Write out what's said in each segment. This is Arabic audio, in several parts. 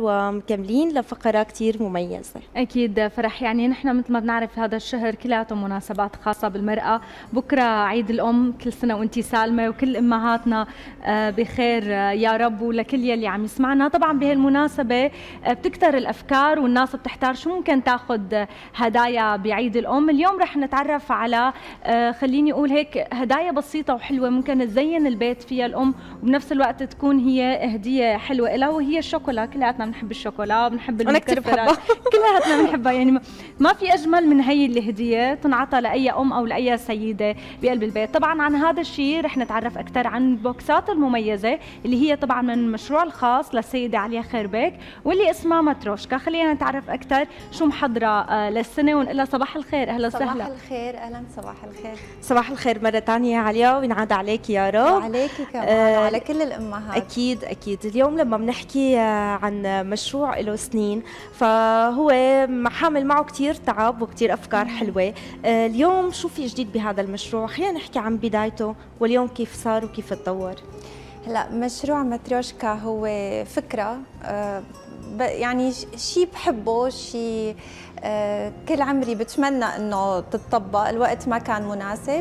ومكملين لفقرة كتير مميزة. أكيد فرح، يعني نحن مثل ما بنعرف هذا الشهر كلياته مناسبات خاصة بالمرأة. بكرة عيد الأم، كل سنة وأنتي سالمة وكل أمهاتنا بخير يا رب، ولكل يلي عم يسمعنا. طبعا بهالمناسبة بتكتر الأفكار والناس بتحتار شو ممكن تاخذ هدايا بعيد الأم. اليوم رح نتعرف على خليني أقول هيك هدايا بسيطة وحلوة ممكن تزين البيت فيها الأم، وبنفس الوقت تكون هي هدية حلوة لها، وهي الشوكولا. كلياتنا بنحب الشوكولا، بنحب المكسرات، كلياتنا بنحبها. يعني ما في أجمل من هي الهدية تنعطى لأي أم أو لأي سيدة بقلب البيت. طبعا عن هذا الشيء رح نتعرف أكثر عن البوكسات المميزة اللي هي طبعا من المشروع الخاص للسيدة عليا خيربيك واللي اسمها ماتروشكا. خلينا نتعرف أكثر شو محضرة للسنة، ونقول لها صباح الخير. أهلا وسهلا. صباح الخير. أهلا. صباح الخير. صباح الخير مرة ثانية عليا، وينعاد عليك يا رب. وعليكي كمان وعلى كل الأمهات. أكيد أكيد. اليوم لما بنحكي عن مشروع له سنين، فهو حامل معه كتير تعب وكتير أفكار حلوة. اليوم شو في جديد بهذا المشروع؟ خلينا نحكي عن بدايته واليوم كيف صار وكيف تطور. هلا مشروع ماتريوشكا هو فكرة يعني شيء بحبه، شيء كل عمري بتمنى انه تتطبق، الوقت ما كان مناسب،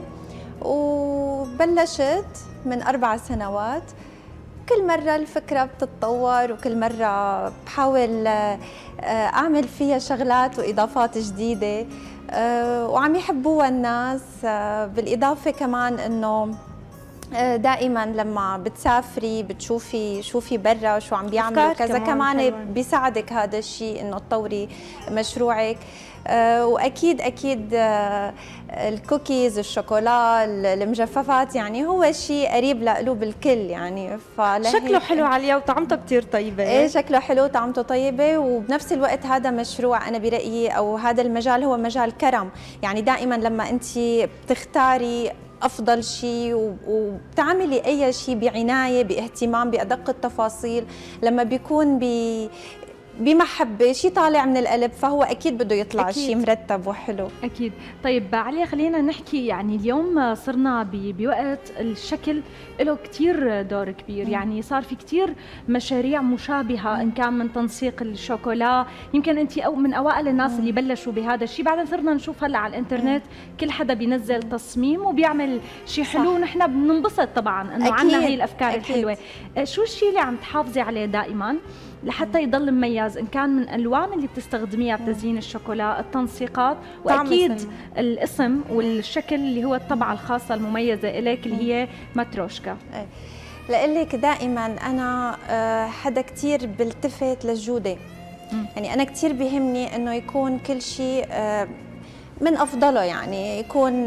وبلشت من 4 سنوات. كل مرة الفكرة بتتطور وكل مرة بحاول أعمل فيها شغلات وإضافات جديدة وعم يحبوها الناس. بالإضافة كمان إنه دائما لما بتسافري بتشوفي شو في برا وشو عم بيعملوا كذا، كمان بيساعدك هذا الشيء انه تطوري مشروعك. واكيد اكيد الكوكيز، الشوكولا، المجففات، يعني هو شيء قريب لقلوب الكل يعني. شكله حلو عليا وطعمته كثير طيبه. ايه شكله حلو وطعمته طيبه، وبنفس الوقت هذا مشروع انا برايي او هذا المجال هو مجال كرم. يعني دائما لما انت بتختاري أفضل شيء وبتعملي أي شيء بعناية، باهتمام، بأدق التفاصيل، لما بيكون بمحبة، شيء طالع من القلب، فهو أكيد بده يطلع شيء مرتب وحلو. أكيد. طيب عليا خلينا نحكي، يعني اليوم صرنا بوقت الشكل له كتير دور كبير. يعني صار في كتير مشاريع مشابهة، إن كان من تنسيق الشوكولا، يمكن أنت أو من أوائل الناس اللي بلشوا بهذا الشيء. بعدين صرنا نشوف هلا على الإنترنت كل حدا بينزل تصميم وبيعمل شيء حلو، ونحن بننبسط طبعا إنه عنا هي الأفكار الحلوة. شو الشيء اللي عم تحافظي عليه دائما لحتى يضل مميز، إن كان من الألوان اللي بتستخدميها بتزيين الشوكولا، التنسيقات، وأكيد الاسم والشكل اللي هو الطبعة الخاصة المميزة إليك اللي هي ماتروشكا؟ لقلك دائما أنا حدا كتير بلتفت للجودة. يعني أنا كتير بيهمني إنه يكون كل شيء من أفضله، يعني يكون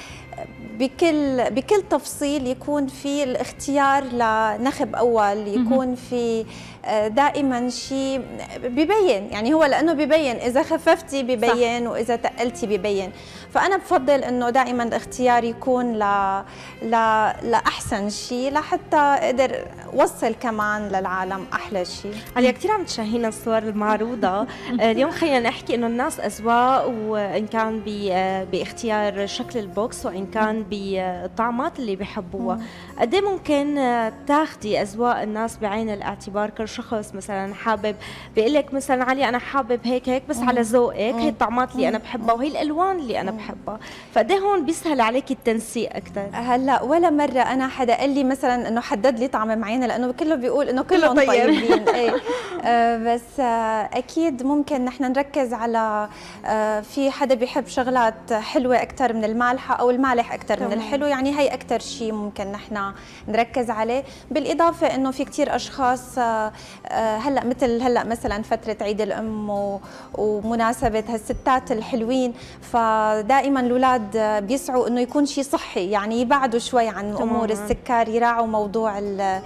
بكل تفصيل، يكون في الاختيار لنخب أول، يكون في دائما شيء ببين. يعني هو لأنه ببين، إذا خففتي ببين صح، وإذا تقلتي ببين. فأنا بفضل إنه دائما الاختيار يكون لأحسن شيء، لحتى أقدر وصل كمان للعالم أحلى شيء. عليا كثير عم تشاهينا الصور المعروضة. اليوم خلينا نحكي إنه الناس أذواق، وإن كان باختيار شكل البوكس وإن كان بالطعمات اللي بيحبوها. قد ايه ممكن تاخدي أذواق الناس بعين الاعتبار؟ كل شخص مثلا حابب بيقول لك مثلا علي أنا حابب هيك بس على ذوقك، هي الطعمات اللي أنا بحبها وهي الألوان اللي أنا بحبها. فقد ايه هون بيسهل عليكي التنسيق أكثر. هلا ولا مرة أنا حدا قال لي مثلا إنه حدد لي طعم معين، لأنه كله بيقول إنه كلهم طيبين. إيه بس أكيد ممكن نحن نركز على في حدا بيحب شغلات حلوة أكثر من المالحة، أو المالح أكثر من الحلو. يعني هي أكثر شيء ممكن نحن نركز عليه. بالإضافة إنه في كثير أشخاص هلا مثل هلا مثلا فترة عيد الأم ومناسبة هالستات الحلوين، فدائما الأولاد بيسعوا إنه يكون شيء صحي، يعني يبعدوا شوي عن أمور السكر، يراعوا موضوع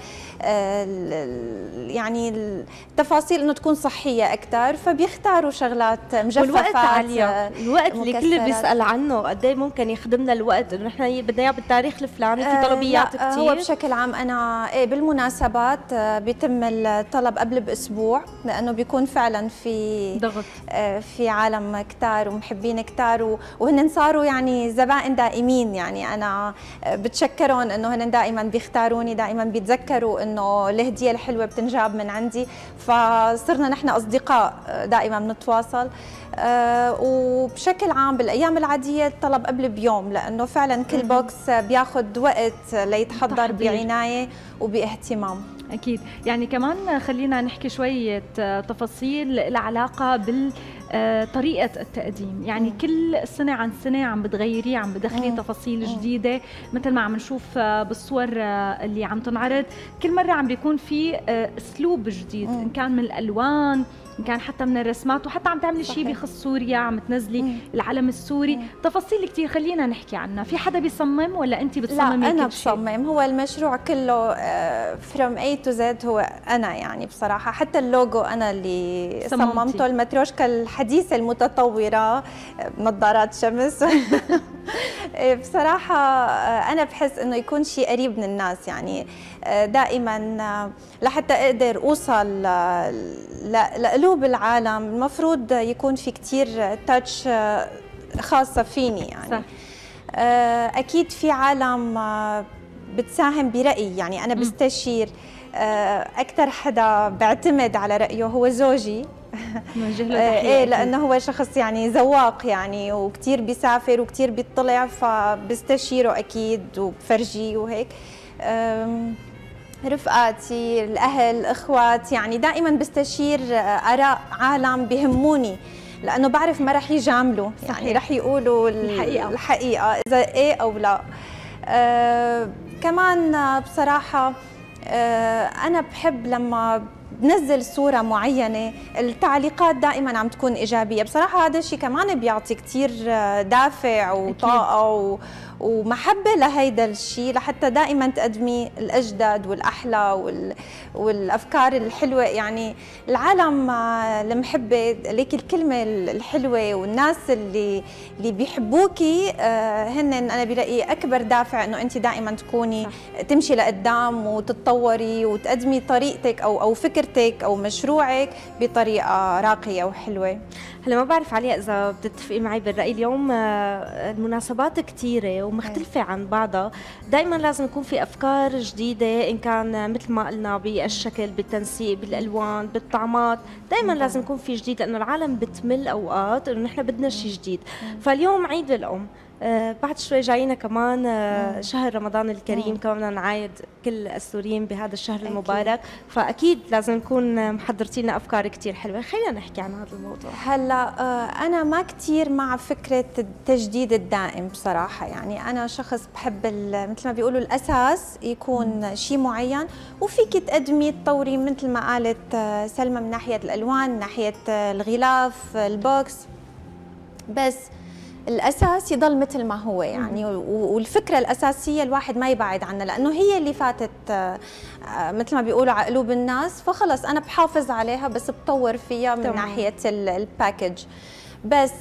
يعني التفاصيل انه تكون صحيه اكثر، فبيختاروا شغلات مجففات. والوقت عالية، الوقت اللي كل بيسال عنه قد ايه ممكن يخدمنا الوقت انه نحن نحن بدنا اياه بالتاريخ الفلاني، في طلبيات كثير؟ هو بشكل عام انا بالمناسبات بيتم الطلب قبل باسبوع، لانه بيكون فعلا في ضغط، في عالم كتار ومحبين كتار وهن صاروا يعني زبائن دائمين. يعني انا بتشكرهم انه هن دائما بيختاروني، دائما بيتذكروا انه الهديه الحلوه بتنجاب من عندي، فصرنا نحن اصدقاء دائما بنتواصل. وبشكل عام بالايام العاديه الطلب قبل بيوم، لانه فعلا كل بوكس بياخذ وقت ليتحضر بعنايه وباهتمام. أكيد. يعني كمان خلينا نحكي شوية تفاصيل العلاقة طريقة التقديم. يعني كل سنة عن سنة عم بتغيريه، عم بدخلي تفاصيل جديدة، مثل ما عم نشوف بالصور اللي عم تنعرض. كل مرة عم بيكون في أسلوب جديد، إن كان من الألوان، إن كان حتى من الرسمات، وحتى عم تعملي شيء بخص سوريا، عم تنزلي العلم السوري. تفاصيل كتير خلينا نحكي عنها. في حدا بيصمم ولا أنت بتصممي؟ لا أنا بصمم. هو المشروع كله from A to Z هو أنا، يعني بصراحة حتى اللوجو أنا اللي صممته، المتروشكا الحديثة المتطورة بنظارات شمس. بصراحة أنا بحس إنه يكون شيء قريب من الناس، يعني دائما لحتى أقدر أوصل لقلوب العالم المفروض يكون في كتير تاتش خاصة فيني. يعني صح. أكيد في عالم بتساهم برأيي، يعني أنا بستشير. أكثر حدا بعتمد على رأيه هو زوجي. ايه لانه هو شخص يعني ذواق، يعني وكثير بيسافر وكثير بيطلع، فبستشيره اكيد وبفرجيه وهيك. رفقاتي، الاهل، الاخوات، يعني دائما بستشير اراء عالم بهموني، لانه بعرف ما رح يجاملوا، يعني رح يقولوا الحقيقه اذا ايه او لا. كمان بصراحه انا بحب لما بنزل صورة معينة التعليقات دائما عم تكون إيجابية. بصراحة هذا الشيء كمان بيعطي كتير دافع وطاقة ومحبة لهيدا الشيء، لحتى دائما تقدمي الأجدد والأحلى والأفكار الحلوة. يعني العالم المحبة ليك الكلمة الحلوة، والناس اللي بيحبوكي هن أنا برأيي أكبر دافع إنه أنت دائما تكوني تمشي لقدام وتتطوري وتقدمي طريقتك أو فكرتك أو مشروعك بطريقة راقية وحلوة. هلا ما بعرف عليا إذا بتتفقي معي بالرأي. اليوم المناسبات كثيرة ومختلفة عن بعضها، دائما لازم يكون في أفكار جديدة، إن كان مثل ما قلنا بالشكل، بالتنسيق، بالألوان، بالطعمات. دائما لازم يكون في جديد، لأنه العالم بتمل أوقات إنه نحن بدنا شيء جديد. فاليوم عيد الأم، بعد شوي جاينا كمان شهر رمضان الكريم، كمان بدنا نعايد كل السوريين بهذا الشهر المبارك، فأكيد لازم نكون محضرتي لنا أفكار كتير حلوة. خلينا نحكي عن هذا الموضوع. هلا أنا ما كتير مع فكرة التجديد الدائم بصراحة. يعني أنا شخص بحب مثل ما بيقولوا الأساس يكون شيء معين، وفيك تقدمي تطوري مثل ما قالت سلمى من ناحية الألوان، من ناحية الغلاف، البوكس، بس الأساس يضل مثل ما هو. يعني والفكرة الأساسية الواحد ما يبعد عنها، لأنه هي اللي فاتت مثل ما بيقولوا على قلوب الناس، فخلص أنا بحافظ عليها بس بطور فيها من ناحية الباكج. بس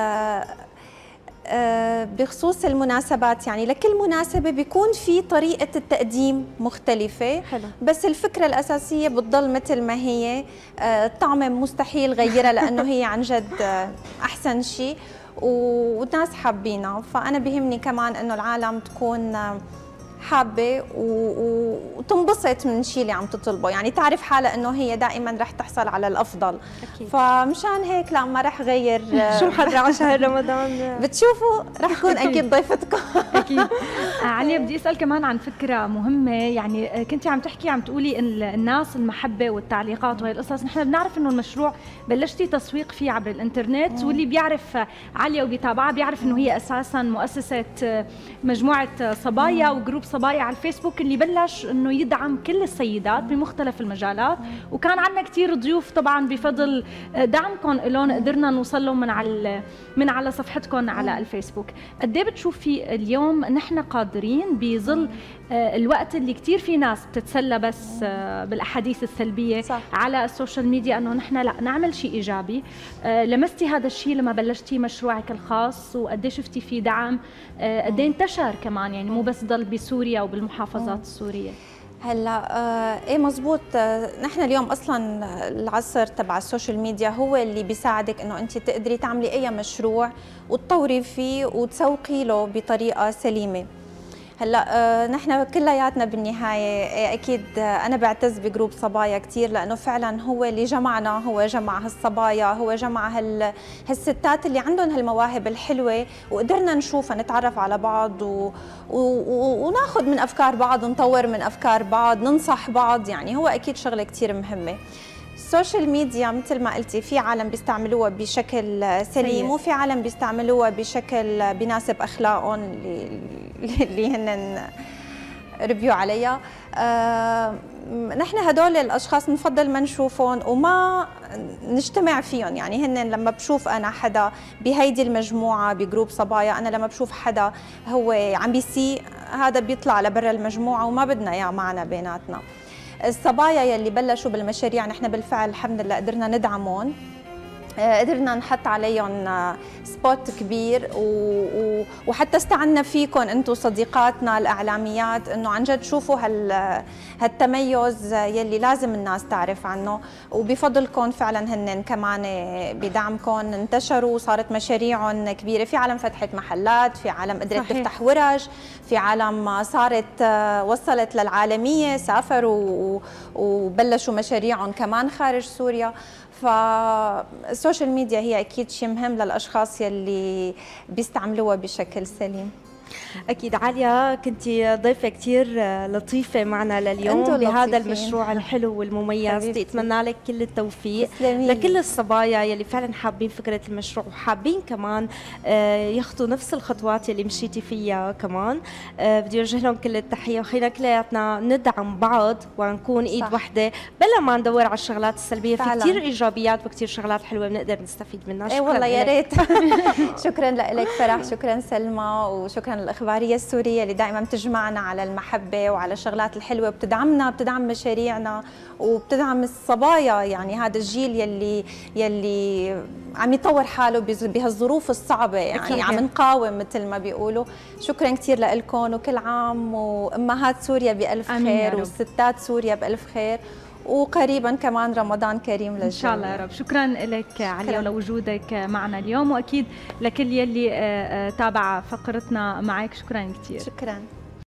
بخصوص المناسبات، يعني لكل مناسبة بيكون في طريقة التقديم مختلفة. حلو. بس الفكرة الأساسية بتضل مثل ما هي. الطعم مستحيل غيرها، لأنه هي عن جد أحسن شيء والناس حابينها. فأنا بيهمني كمان إنه العالم تكون حابة وتنبسط من الشيء اللي عم تطلبه، يعني تعرف حالها إنه هي دائما رح تحصل على الأفضل. أكيد. فمشان هيك لا ما رح غير. شو محضرة على شهر رمضان؟ بتشوفوا رح كون أكيد ضيفتكم. أكيد. عليا بدي أسأل كمان عن فكرة مهمة. يعني كنتي عم تحكي، عم تقولي الناس، المحبة والتعليقات وهي القصص. نحن بنعرف إنه المشروع بلشتي تسويق فيه عبر الإنترنت، واللي بيعرف عليا وبيتابعها بيعرف إنه هي أساساً مؤسسة مجموعة صبايا وجروب صبايا صبايا على الفيسبوك اللي بلش انه يدعم كل السيدات بمختلف المجالات، وكان عندنا كثير ضيوف طبعا بفضل دعمكم لهم قدرنا نوصل لهم من على صفحتكم على الفيسبوك. قد ايه بتشوفي اليوم نحن قادرين بظل الوقت اللي كثير في ناس بتتسلى بس بالاحاديث السلبيه صح. على السوشيال ميديا، انه نحن لا نعمل شيء ايجابي؟ لمستي هذا الشيء لما بلشتي مشروعك الخاص، وقد ايه شفتي في دعم؟ قد ايه انتشر كمان، يعني مو بس ضل بسوريا وبالمحافظات السوريه؟ هلا ايه مزبوط. نحن اليوم اصلا العصر تبع السوشيال ميديا هو اللي بيساعدك انه انت تقدري تعملي اي مشروع وتطوري فيه وتسوقي له بطريقه سليمه. هلا نحن كلياتنا بالنهايه اكيد انا بعتز بجروب صبايا كثير، لانه فعلا هو اللي جمعنا، هو جمع هالصبايا، هو جمع هالستات اللي عندهم هالمواهب الحلوه، وقدرنا نشوفها، نتعرف على بعض وناخذ من افكار بعض، نطور من افكار بعض، ننصح بعض. يعني هو اكيد شغله كثير مهمه. السوشيال ميديا مثل ما قلتي في عالم بيستعملوها بشكل سليم وفي عالم بيستعملوها بشكل بيناسب اخلاقهم اللي هن ريفيو عليها. نحن هدول الاشخاص بنفضل ما نشوفهم وما نجتمع فيهم. يعني هن لما بشوف انا حدا بهيدي المجموعه بجروب صبايا، انا لما بشوف حدا هو عم بيسيء، هذا بيطلع لبرا المجموعه وما بدنا اياه معنا بيناتنا. الصبايا يلي بلشوا بالمشاريع نحن بالفعل الحمد لله قدرنا ندعمهم، قدرنا نحط عليهم سبوت كبير، وحتى استعنا فيكم انتم صديقاتنا الاعلاميات انه عن جد شوفوا هالتميز يلي لازم الناس تعرف عنه، وبفضلكم فعلا هن كمان بدعمكم انتشروا وصارت مشاريعهم كبيره. في عالم فتحت محلات، في عالم قدرت تفتح ورش، في عالم صارت وصلت للعالميه، سافروا وبلشوا مشاريعهم كمان خارج سوريا. فالسوشيال ميديا هي اكيد شيء مهم للاشخاص يلي بيستعملوها بشكل سليم. أكيد. عالية كنتي ضيفة كتير لطيفة معنا لليوم بهذا المشروع الحلو والمميز. أتمنى لك كل التوفيق لكل الصبايا يلي فعلا حابين فكرة المشروع وحابين كمان يخطوا نفس الخطوات يلي مشيتي فيها كمان. بدي أوجه لهم كل التحية، وخلينا كلياتنا ندعم بعض ونكون إيد وحدة بلا ما ندور على الشغلات السلبية. في كتير إيجابيات وكتير شغلات حلوة بنقدر نستفيد منها. شكرا والله يا ريت. شكرا لك فرح، شكرا سلمى، وشكرا الإخبارية السورية اللي دائما بتجمعنا على المحبة وعلى الشغلات الحلوة، بتدعمنا، بتدعم مشاريعنا وبتدعم الصبايا. يعني هذا الجيل يلي عم يطور حاله بهالظروف الصعبة، يعني عم نقاوم مثل ما بيقولوا. شكرا كثير لكم، وكل عام وأمهات سوريا بألف خير وستات سوريا بألف خير، وقريبا كمان رمضان كريم للجميع ان شاء الله يا رب. شكرا لك عليا ولوجودك معنا اليوم، واكيد لكل يلي تابع فقرتنا معك. شكرا كثير. شكرا.